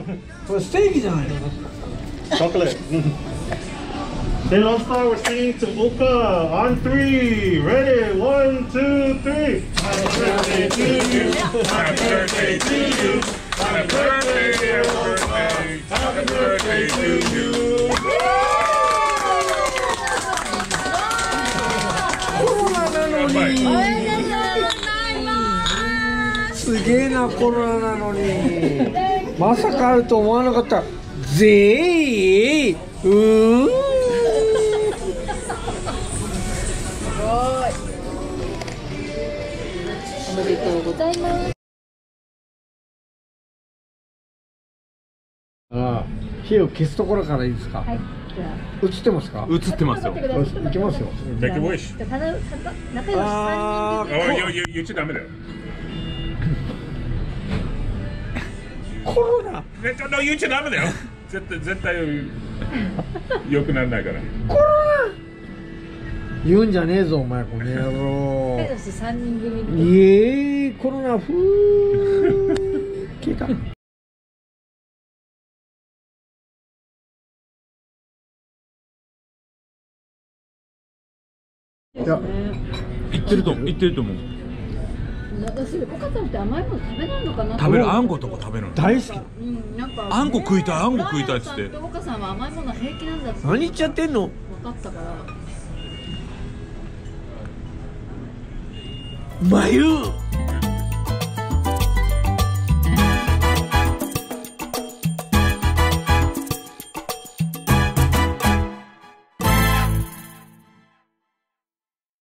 これステーキじゃないの。 Chocolate. Then Lone Star, we're singing to Uka on 3. Ready? 1, 2, 3. Happy birthday to you. Happy birthday to you. Happy birthday, dear birthday. Happy birthday to you. コロナなのに。すげえな、コロナなのに。まさかあると思わなかった。ぜーおめでとうございます。 火を消すところからいいですか。はい。映ってますか。 映ってますよ。 いきますよ。 Make a wish. 仲良し3人組。 言っちゃダメだよ。 コロナ。 言っちゃダメだよ。絶対良くならないから。 コロナ。言うんじゃねえぞお前この野郎。 仲良し3人組。 イエーイコロナふー。消えた。いや、 言ってると思う。 私、お母さんって甘いもの食べないのかな。 食べる、あんことか食べるの。 大好き。 なんかあんこ食いたい、あんこ食いたいっつって。 お母さんは甘いもの平気なんだって。 何言っちゃってんの。 分かったから。 まゆ。